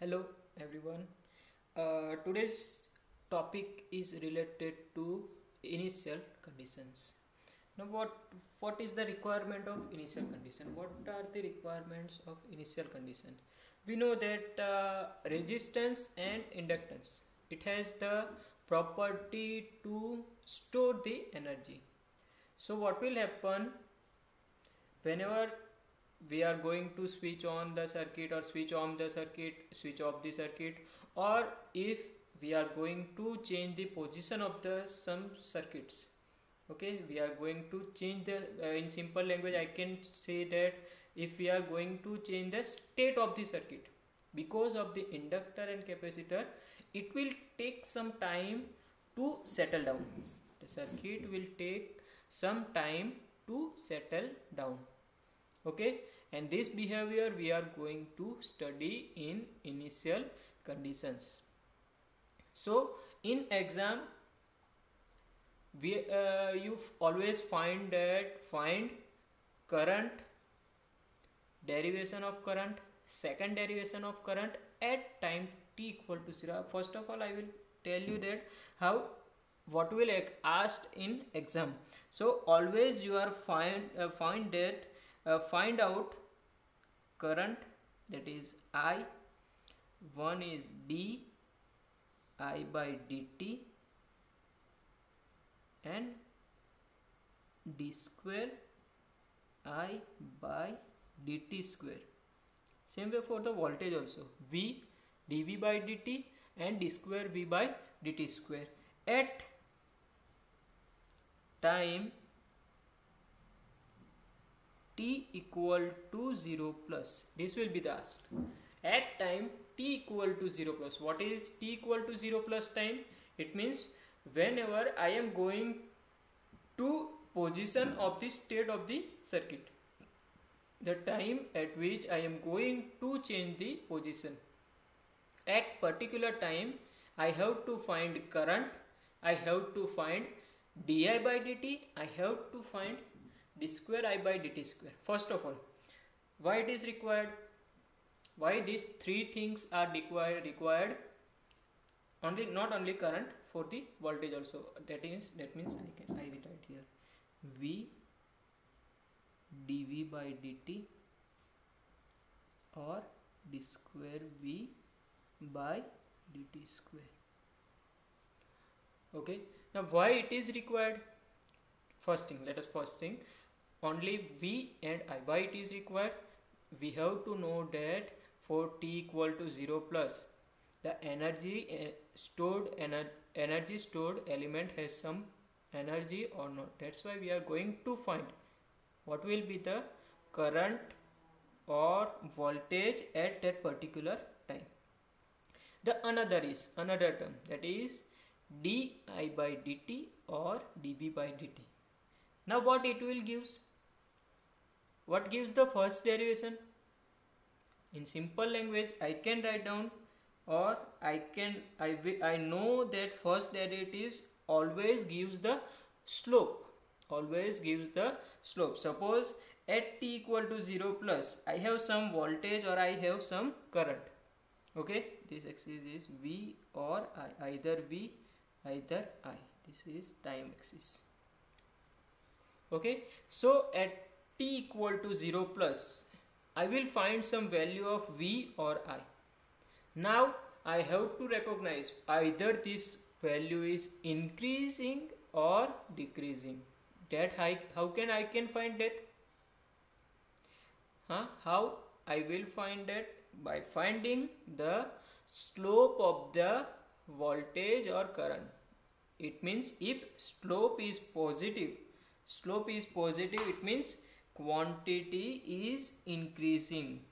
Hello everyone. Today's topic is related to initial conditions. Now, what is the requirement of initial condition? What are the requirements of initial condition? We know that resistance and inductance, it has the property to store the energy. So what will happen whenever we are going to switch on the circuit or switch on the circuit, switch off the circuit, or if we are going to change the position of the some circuits. Okay, we are going to change the in simple language I can say that if we are going to change the state of the circuit, because of the inductor and capacitor, it will take some time to settle down. The circuit will take some time to settle down. Okay, and this behavior we are going to study in initial conditions. So in exam we you always find current, derivation of current, second derivation of current at time t equal to 0. First of all I will tell you that how what will asked in exam. So always you are find out current, that is I, one is d I by dt and d square I by dt square. Same way for the voltage also, v dv by dt and d square v by dt square at time t equal to 0 plus. This will be the asked at time t equal to 0 plus. What is t equal to 0 plus time? It means whenever I am going to position of the state of the circuit, the time at which I am going to change the position. At particular time I have to find current, I have to find di by dt, I have to find d square I by dt square. First of all, why it is required? Why these three things are required? Only not only current, for the voltage also. That means I will write here v dv by dt or d square v by dt square. Okay, now why it is required? First thing, only v and I. Why it is required? We have to know that for t equal to 0 plus, the energy stored element has some energy or not. That's why we are going to find what will be the current or voltage at that particular time. The another term, that is di by dt or dv by dt. Now what it will gives? What gives the first derivation? In simple language I can write down, or I know that first derivative always gives the slope. Suppose at t equal to 0 plus I have some voltage or I have some current. Okay, this axis is v or I, either v either I. This is time axis. Okay, so at t equal to 0 plus I will find some value of v or I. Now I have to recognize either this value is increasing or decreasing. That how can I find that? How I will find that? By finding the slope of the voltage or current. It means if slope is positive, it means quantity is increasing.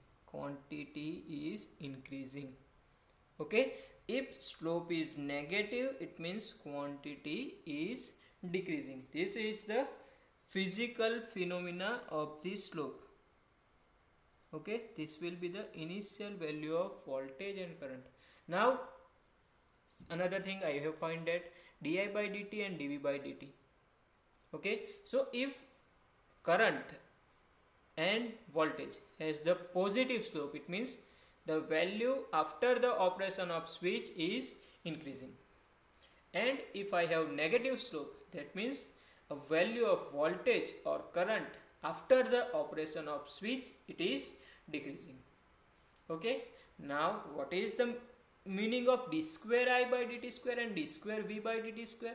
Okay, if slope is negative, it means quantity is decreasing. This is the physical phenomena of the slope. Okay, this will be the initial value of voltage and current. Now another thing I have found that di by dt and dv by dt. Okay, so if current and voltage has the positive slope, it means the value after the operation of switch is increasing. And if I have negative slope, that means a value of voltage or current after the operation of switch, it is decreasing. Okay, now what is the meaning of d square I by dt square and d square v by dt square?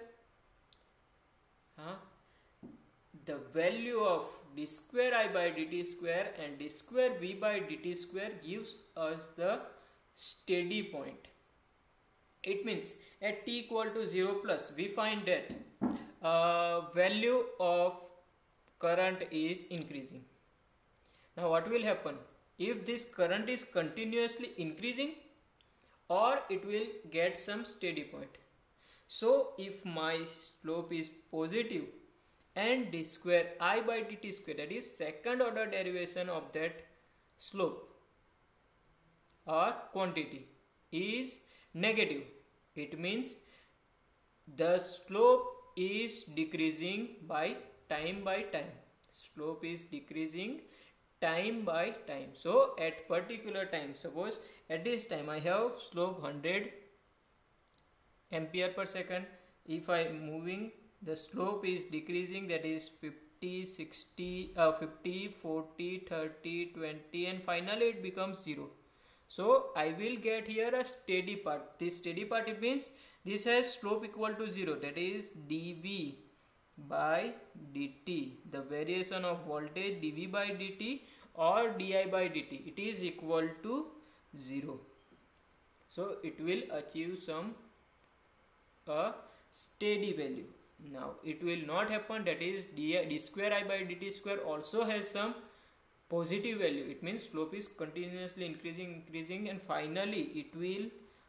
The value of d square I by dt square and d square v by dt square gives us the steady point. It means at t equal to 0 plus, we find that value of current is increasing. Now what will happen? If this current is continuously increasing, or it will get some steady point. So if my slope is positive and d square I by dt square, that is second order derivation of that slope or quantity, is negative, it means the slope is decreasing by time. Slope is decreasing time by time. So at particular time, suppose at this time I have slope 100 ampere per second. If I am moving, the slope is decreasing, that is 50, 60, 50, 40, 30, 20, and finally it becomes 0. So I will get here a steady part. This steady part, it means this has slope equal to 0, that is dv by dt, the variation of voltage dv by dt or di by dt, it is equal to 0. So it will achieve some steady value. Now it will not happen, that is d square I by dt square also has some positive value. It means slope is continuously increasing and finally it will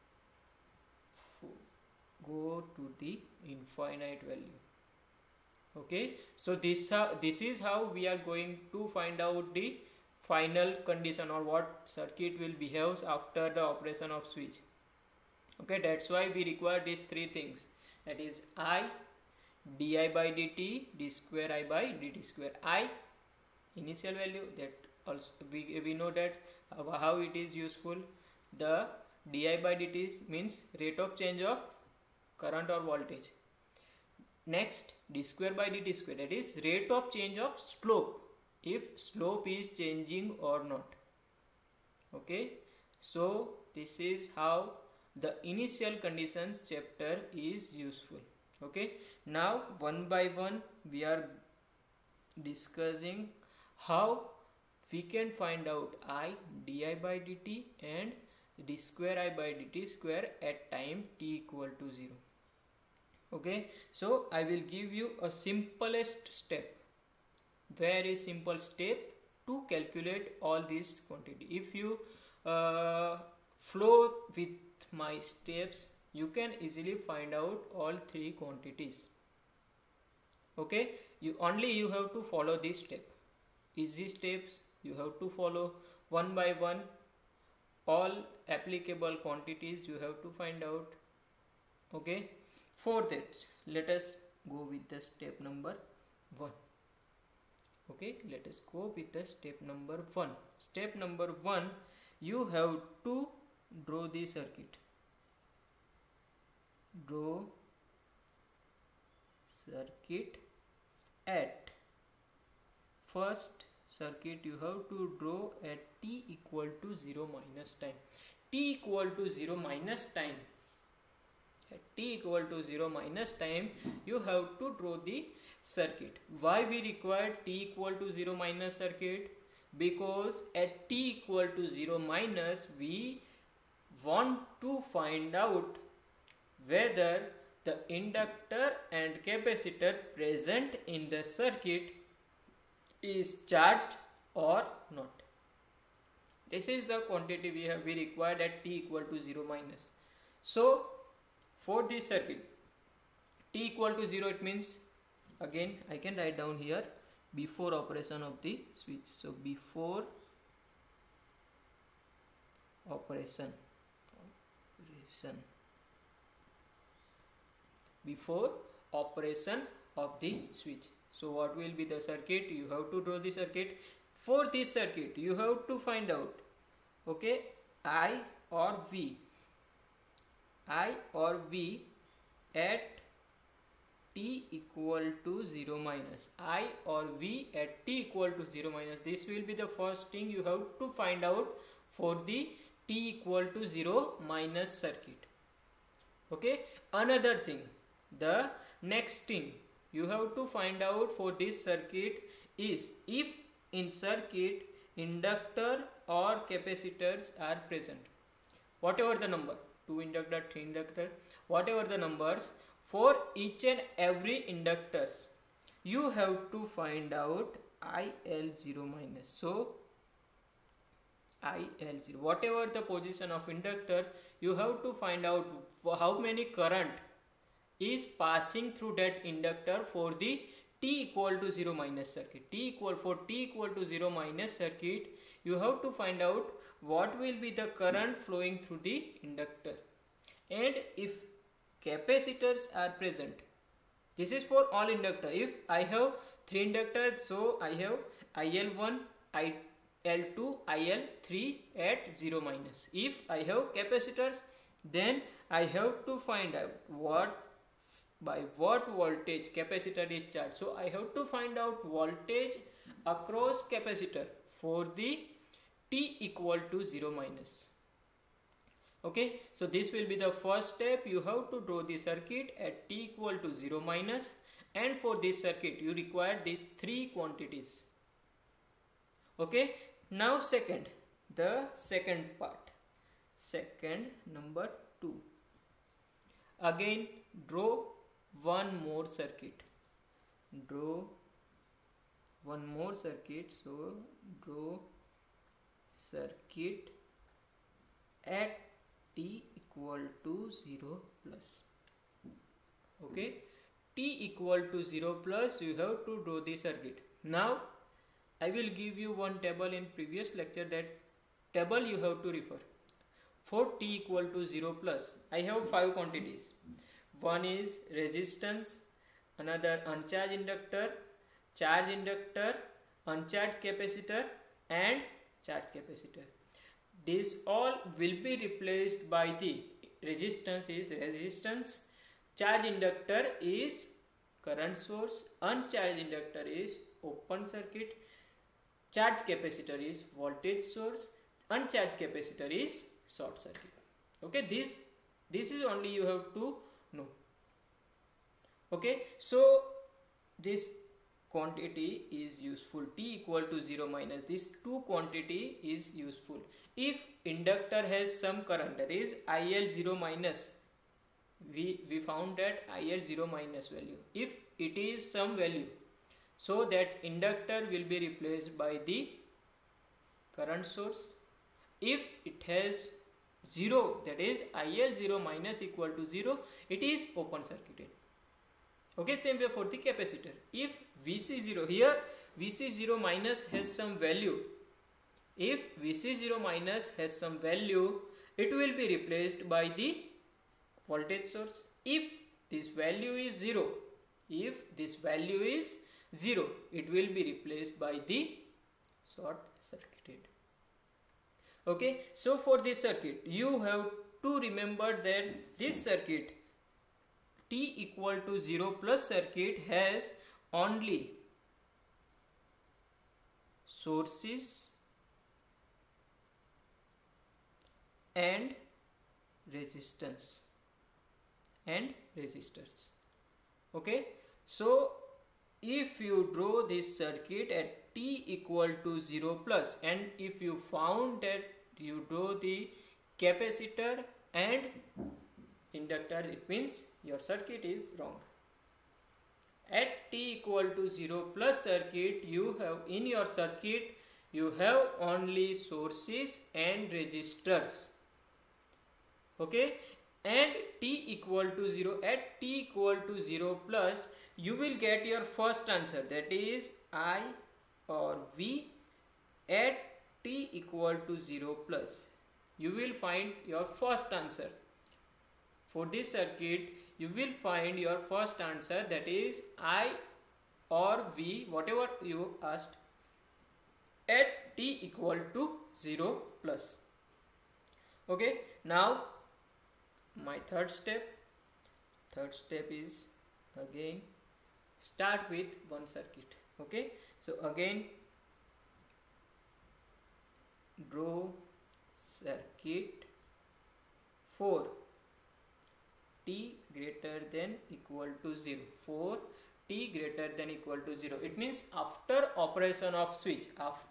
go to the infinite value. Okay, so this is how we are going to find out the final condition, or what circuit will behave after the operation of switch. Okay, that's why we require these three things, that is I, di by dt, d square I by dt square. I, initial value, that also we know that how it is useful. The di by dt means rate of change of current or voltage. Next, d square by dt square, that is rate of change of slope, if slope is changing or not. Okay, so this is how the initial conditions chapter is useful. Okay, now one by one we are discussing how we can find out I, di by dt and d square I by dt square at time t equal to 0. Okay, so I will give you a simplest step, very simple step to calculate all these quantity. If you flow with my steps, you can easily find out all three quantities. Okay, you have to follow this step, easy steps you have to follow one by one. All applicable quantities you have to find out. Okay, for that let us go with the step number 1. Okay, let us go with the step number 1. Step number 1, you have to draw the circuit. Draw circuit at first circuit you have to draw at t equal to 0 minus time. T equal to 0 minus time. At t equal to 0 minus time, you have to draw the circuit. Why we require t equal to 0 minus circuit? Because at t equal to 0 minus, we want to find out whether the inductor and capacitor present in the circuit is charged or not. This is the quantity we required at t equal to 0 minus. So for this circuit, t equal to 0, it means, again I can write down here, before operation of the switch. So before operation before operation of the switch. So what will be the circuit? You have to draw the circuit. For this circuit you have to find out, okay, I or V at t equal to 0 minus, I or V at t equal to 0 minus. This will be the first thing you have to find out for the t equal to 0 minus circuit. Okay, another thing, the next thing you have to find out for this circuit is if in circuit inductor or capacitors are present, whatever the number, 2 inductor, 3 inductor, whatever the numbers, for each and every inductors you have to find out IL0 minus. So IL0, whatever the position of inductor, you have to find out how many current is passing through that inductor for the t equal to 0 minus circuit. For t equal to 0 minus circuit, you have to find out what will be the current flowing through the inductor. And if capacitors are present, this is for all inductor. If I have 3 inductors, so I have IL1, IL2, IL3 at 0 minus. If I have capacitors, then I have to find out by what voltage capacitor is charged. So I have to find out voltage across capacitor for the t equal to 0 minus. Okay, so this will be the first step. You have to draw the circuit at t equal to 0 minus, and for this circuit you require these 3 quantities. Okay, now the second part, number 2. Again draw one more circuit. So draw circuit at t equal to 0 plus. Okay, t equal to 0 plus, you have to draw the circuit. Now I will give you one table in previous lecture. That table you have to refer. For t equal to 0 plus, I have 5 quantities. One is resistance, another uncharged inductor, charged inductor, uncharged capacitor and charged capacitor. These all will be replaced by the resistance is resistance, charged inductor is current source, uncharged inductor is open circuit, charged capacitor is voltage source, uncharged capacitor is short circuit. Okay, this is only you have to know. Okay, so this quantity is useful, t equal to 0 minus, this 2 quantity is useful. If inductor has some current, that is IL0 minus, we found that IL0 minus value, if it is some value, so that inductor will be replaced by the current source. If it has 0, that is IL0 minus equal to 0, it is open circuited. Okay, same way for the capacitor. If VC0, here VC0 minus has some value, if VC0 minus has some value, it will be replaced by the voltage source. If this value is 0, it will be replaced by the short circuited. Okay, so for this circuit you have to remember that this circuit t equal to 0 plus circuit has only sources and resistance and resistors. Okay, so if you draw this circuit at t equal to 0 plus, and if you found that you draw the capacitor and inductor, it means your circuit is wrong. At t equal to 0 plus circuit, you have in your circuit you have only sources and resistors. Okay, and t equal to 0, at t equal to 0 plus, you will get your first answer, that is I or V at t equal to 0 plus. You will find your first answer. For this circuit, you will find your first answer, that is I or V, whatever you asked, at t equal to 0 plus. Okay, now my third step is again start with one circuit. Okay, so again draw circuit for t greater than equal to 0. For t greater than equal to 0, it means after operation of switch,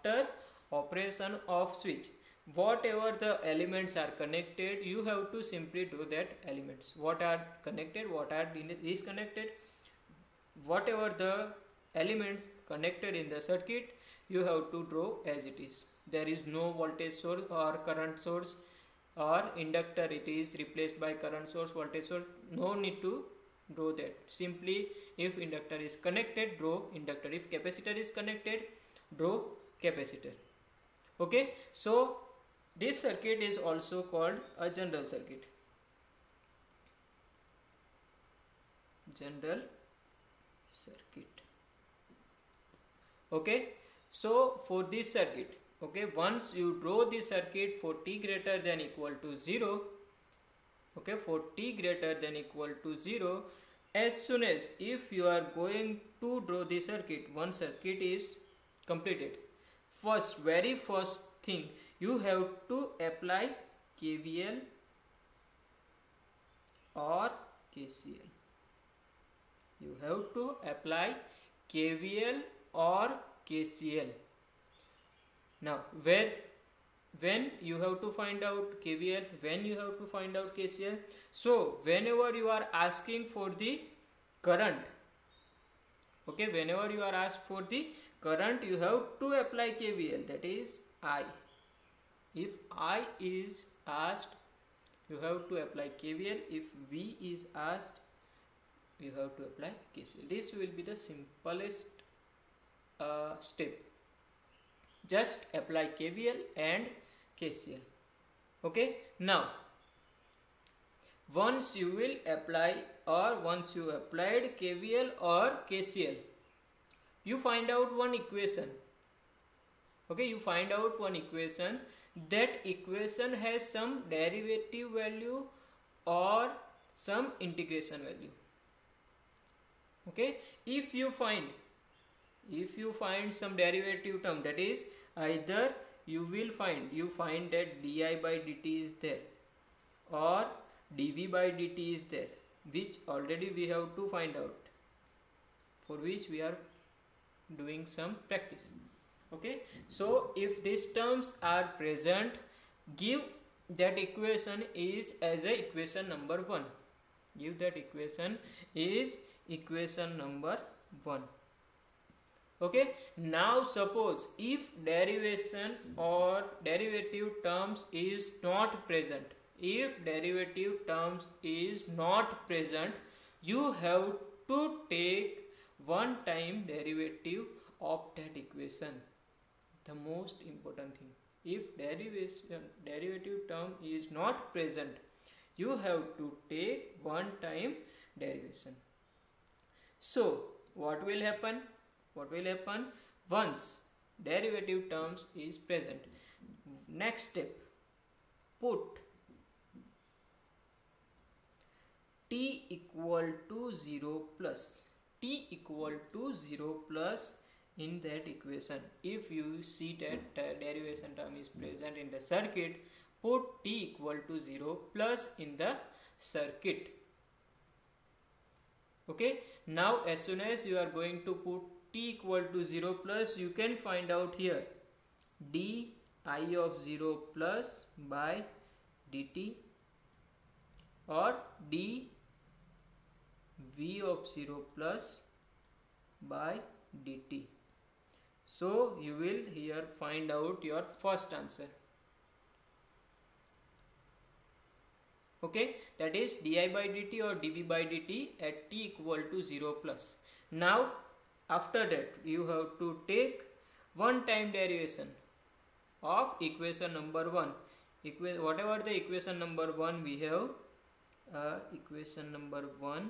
whatever the elements are connected, you have to simply do that elements, what are connected, what are disconnected, whatever the elements connected in the circuit, you have to draw as it is. There is no voltage source or current source or inductor, it is replaced by current source, voltage source, no need to draw that. Simply if inductor is connected, draw inductor, if capacitor is connected, draw capacitor. Okay, so this circuit is also called a general circuit. General circuit. Okay, so for this circuit, okay, once you draw the circuit for t greater than equal to 0, okay, for t greater than equal to 0, as soon as if you are going to draw the circuit, one circuit is completed, very first thing you have to apply KVL or KCL. You have to apply KVL or KCL. Now when you have to find out KVL, when you have to find out KCL, so whenever you are asking for the current, okay, whenever you are asked for the current, you have to apply KVL, that is I. If I is asked, you have to apply KVL. If V is asked, you have to apply KCL. This will be the simplest step. Just apply KVL and KCL. Okay, now once you will apply, or once you applied KVL or KCL, you find out one equation. Okay, you find out one equation. That equation has some derivative value or some integration value. Okay, if you find some derivative term, that is either you find that di by dt is there or dv by dt is there, which already we have to find out, for which we are doing some practice. Okay, so if these terms are present, give that equation is as a equation number 1. Give that equation is equation number 1. Okay, now suppose if derivation or derivative terms is not present, you have to take one time derivative of that equation. The most important thing, if derivative term is not present, you have to take one time derivation. So what will happen once derivative terms is present? Next step, put t equal to 0 plus in that equation. If you see that derivation term is present in the circuit, put t equal to 0 plus in the circuit. Okay, now as soon as you are going to put t equal to 0 plus, you can find out here di of 0 plus by dt or dv of 0 plus by dt. So you will here find out your first answer. Okay, that is di by dt or dv by dt at t equal to 0 plus. Now after that you have to take one time derivation of equation number 1. Whatever the equation number 1 we have, equation number 1,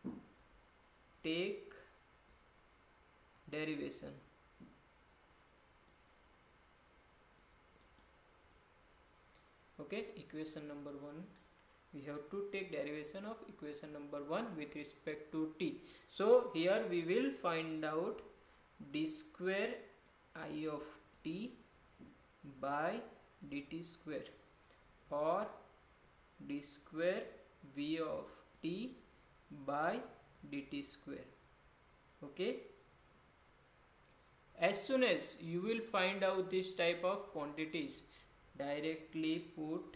take derivation. Okay, equation number 1, we have to take derivation of equation number 1 with respect to t. So here we will find out d square I of t by dt square, or d square v of t by dt square. Okay, as soon as you will find out this type of quantities, directly put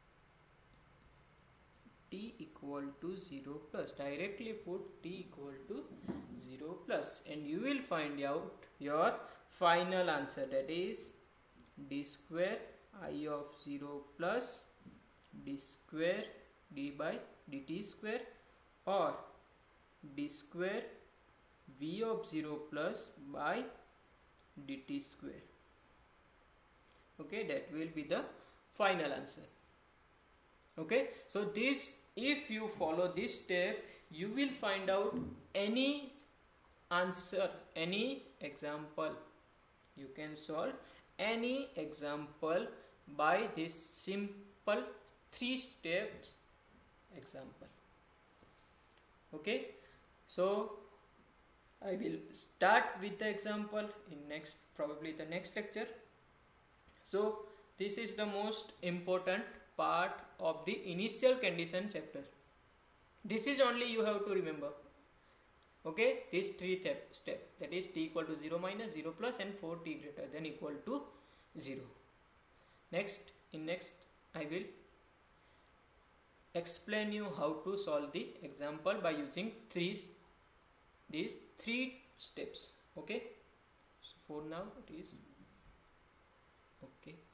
t equal to 0 plus, directly put t equal to 0 plus, and you will find out your final answer, that is d square I of 0 plus d square d by dt square, or d square v of 0 plus by dt square. Okay, that will be the final answer. Okay, so this, if you follow this step, you will find out any answer, any example. You can solve any example by this simple 3 steps example. Okay, so I will start with the example in probably the next lecture. So this is the most important part of the initial condition chapter. This is only you have to remember. Okay, this 3 step, that is t equal to 0 minus 0 plus and 4t greater than equal to 0. In next I will explain you how to solve the example by using these 3 steps. Okay, so for now it is okay.